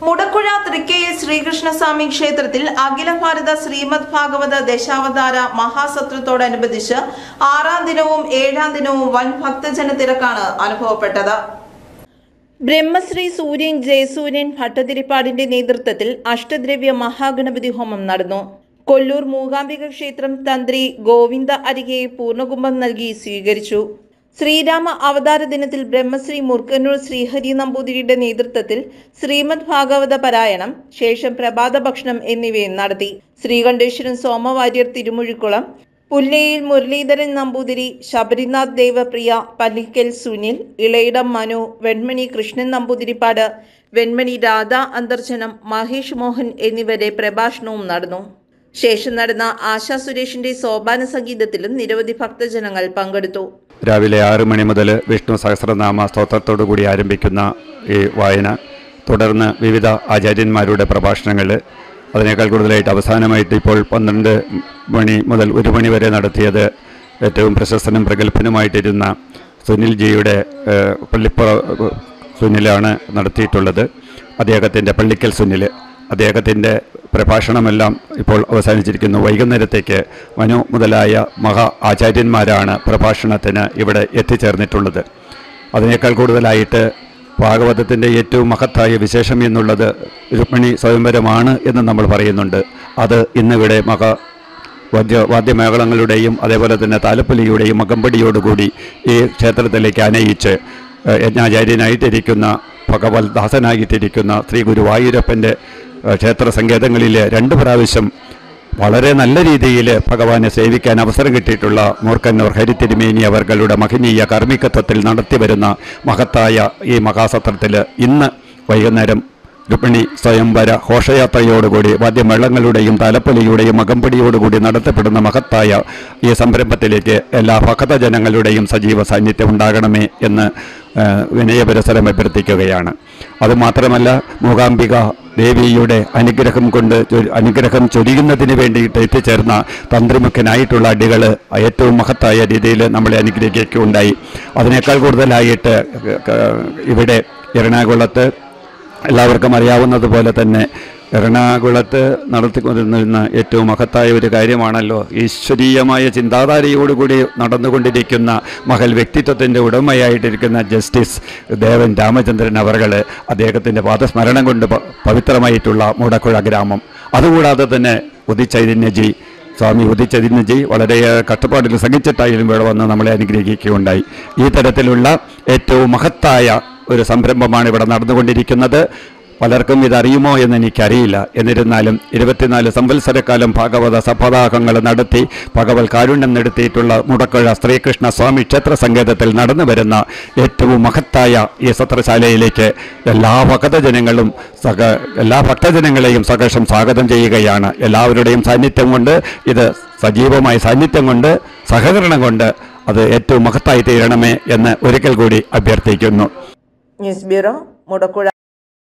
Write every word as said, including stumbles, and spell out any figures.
മുടക്കുഴ തൃക്കയിൽ ശ്രീകൃഷ്ണസ്വാമി ക്ഷേത്രത്തിൽ അഖില ഭാരത ശ്രീമദ് ഭാഗവത ദശാവതാര മഹാസത്രത്തോടനുബന്ധിച്ച് ആറാം ദിനവും ഏഴാം ദിനവും വൻ ഭക്തജന തിരക്കാണ് അനുഭവപ്പെട്ടത്. ബ്രഹ്മശ്രീ സൂര്യൻ ജയസൂര്യൻ ഭട്ടതിരിപ്പാടിന്റെ നേതൃത്വത്തിൽ അഷ്ടദ്രവ്യ മഹാഗണപതി ഹോമം നടന്നു. കൊല്ലൂർ മൂകാംബിക ക്ഷേത്രം തന്ത്രി ഗോവിന്ദ അരികെ പൂർണ്ണകുംഭം നൽകി സ്വീകരിച്ചു. ശ്രീരാമ അവതാര ദിനത്തിൽ ബ്രഹ്മശ്രീ മുർക്കന്നൂർ ശ്രീഹരി നമ്പൂതിരിയുടെ നേതൃത്വത്തിൽ ശ്രീമദ് ഭാഗവത പാരായണം, ശേഷം പ്രഭാത ഭക്ഷണം എന്നിവയും നടത്തി. ശ്രീകണ്ഠേശ്വരൻ സോമവാര്യർ തിരുമുഴിക്കുളം, പുല്ലയിൽ മുരളീധരൻ നമ്പൂതിരി, ശബരിനാഥ് ദേവപ്രിയ, പള്ളിക്കൽ സുനിൽ, ഇളയിടം മനു, വെൺമണി കൃഷ്ണൻ നമ്പൂതിരിപ്പാട്, വെൺമണി രാധ അന്തർജനം, മഹേഷ് മോഹൻ എന്നിവരുടെ പ്രഭാഷണവും നടന്നു. ശേഷം നടന്ന ആശാ സുരേഷിന്റെ സോപാന സംഗീതത്തിലും നിരവധി ഭക്തജനങ്ങൾ പങ്കെടുത്തു. രാവിലെ ആറ് മണി മുതൽ വിഷ്ണു സഹസ്രനാമ സ്തോത്രത്തോടു കൂടി ആരംഭിക്കുന്ന ഈ വായന, തുടർന്ന് വിവിധ ആചാര്യന്മാരുടെ പ്രഭാഷണങ്ങൾ, അതിനേക്കാൾ കൂടുതലായിട്ട് അവസാനമായിട്ട് ഇപ്പോൾ പന്ത്രണ്ട് മണി മുതൽ ഒരു മണി വരെ നടത്തിയത് ഏറ്റവും പ്രശസ്തനും പ്രഗത്ഭനുമായിട്ടിരുന്ന സുനിൽജിയുടെ പള്ളിപ്പുറ സുനിലാണ് നടത്തിയിട്ടുള്ളത്. അദ്ദേഹത്തിൻ്റെ പള്ളിക്കൽ സുനിൽ, അദ്ദേഹത്തിൻ്റെ പ്രഭാഷണമെല്ലാം ഇപ്പോൾ അവസാനിച്ചിരിക്കുന്നു. വൈകുന്നേരത്തേക്ക് മനു മുതലായ മഹാ ആചാര്യന്മാരാണ് പ്രഭാഷണത്തിന് ഇവിടെ എത്തിച്ചേർന്നിട്ടുള്ളത്. അതിനേക്കാൾ കൂടുതലായിട്ട് ഭാഗവതത്തിൻ്റെ ഏറ്റവും മഹത്തായ വിശേഷം എന്നുള്ളത് രുക്മിണി സ്വയംവരമാണ് എന്ന് നമ്മൾ പറയുന്നുണ്ട്. അത് ഇന്നിവിടെ മഹാ വാദ്യ വാദ്യമേളങ്ങളുടെയും അതേപോലെ തന്നെ താലപ്പൊലിയുടെയും അകമ്പടിയോടുകൂടി ഈ ക്ഷേത്രത്തിലേക്ക് ആനയിച്ച് യജ്ഞാചാര്യനായിട്ടിരിക്കുന്ന ഭഗവത് ദാസനായിട്ടിരിക്കുന്ന ശ്രീ ഗുരുവായൂരപ്പൻ്റെ ക്ഷേത്ര സങ്കേതങ്ങളിൽ രണ്ട് പ്രാവശ്യം വളരെ നല്ല രീതിയിൽ ഭഗവാനെ സേവിക്കാൻ അവസരം കിട്ടിയിട്ടുള്ള മൂർക്കന്നൂർ ഹരിത്തിരുമേനി അവർകളുടെ മഹനീയ കാർമ്മികത്വത്തിൽ നടത്തിവരുന്ന മഹത്തായ ഈ മഹാസത്രത്തിൽ ഇന്ന് വൈകുന്നേരം രുക്മിണി സ്വയംവര ഘോഷയാത്രയോടുകൂടി വാദ്യമേളങ്ങളുടെയും താലപ്പൊലിയുടെയും അകമ്പടിയോടുകൂടി നടത്തപ്പെടുന്ന മഹത്തായ ഈ സംരംഭത്തിലേക്ക് എല്ലാ ഭക്തജനങ്ങളുടെയും സജീവ സാന്നിധ്യം ഉണ്ടാകണമേ എന്ന് വിനയപുരസരം അഭ്യർത്ഥിക്കുകയാണ്. അതുമാത്രമല്ല, മൂകാംബിക ദേവിയുടെ അനുഗ്രഹം കൊണ്ട് അനുഗ്രഹം ചൊരിയുന്നതിന് വേണ്ടിയിട്ട് എത്തിച്ചേർന്ന തന്ത്രിമുഖനായിട്ടുള്ള അടികൾ ഏറ്റവും മഹത്തായ രീതിയിൽ നമ്മളെ അനുഗ്രഹിക്കുകയുണ്ടായി. അതിനേക്കാൾ കൂടുതലായിട്ട് ഇവിടെ എറണാകുളത്ത് എല്ലാവർക്കും അറിയാവുന്നതുപോലെ തന്നെ എറണാകുളത്ത് നടത്തിക്കൊണ്ടിരുന്ന ഏറ്റവും മഹത്തായ ഒരു കാര്യമാണല്ലോ ഈശ്വരീയമായ ചിന്താധാരയോടുകൂടി നടന്നുകൊണ്ടിരിക്കുന്ന മഹൽ വ്യക്തിത്വത്തിൻ്റെ ഉടമയായിട്ടിരിക്കുന്ന ജസ്റ്റിസ് ദേവൻ രാമചന്ദ്രൻ അവർകൾ, അദ്ദേഹത്തിൻ്റെ പാദസ്മരണം കൊണ്ട് പവിത്രമായിട്ടുള്ള മുടക്കുഴ ഗ്രാമം, അതുകൂടാതെ തന്നെ ഉദിചൈതന്യജി സ്വാമി ഉദിചൈതന്യജി വളരെ കഷ്ടപ്പാടിൽ സഹിച്ചിട്ടായാലും ഇവിടെ വന്ന് നമ്മളെ അനുഗ്രഹിക്കുകയുണ്ടായി. ഈ തരത്തിലുള്ള ഏറ്റവും മഹത്തായ ഒരു സംരംഭമാണ് ഇവിടെ നടന്നുകൊണ്ടിരിക്കുന്നത്. പലർക്കും ഇതറിയുമോ എന്ന് എനിക്കറിയില്ല. എന്നിരുന്നാലും ഇരുപത്തിനാല് സംവത്സരക്കാലം ഭാഗവത സപ്താഹങ്ങൾ നടത്തി ഭഗവത് കാരുണ്യം നടത്തിയിട്ടുള്ള മുടക്കുഴ ശ്രീകൃഷ്ണ സ്വാമി ക്ഷേത്ര സങ്കേതത്തിൽ നടന്നു വരുന്ന ഏറ്റവും മഹത്തായ ഈ സത്രശാലയിലേക്ക് എല്ലാ ഭക്തജനങ്ങളും സഹ എല്ലാ ഭക്തജനങ്ങളെയും സഹർഷം സ്വാഗതം ചെയ്യുകയാണ്. എല്ലാവരുടെയും സാന്നിധ്യം കൊണ്ട്, ഇത് സജീവമായ സാന്നിധ്യം കൊണ്ട്, സഹകരണം കൊണ്ട് അത് ഏറ്റവും മഹത്തായി തീരണമേ എന്ന് ഒരിക്കൽ കൂടി അഭ്യർത്ഥിക്കുന്നു. News bureau, Mudakkuzha.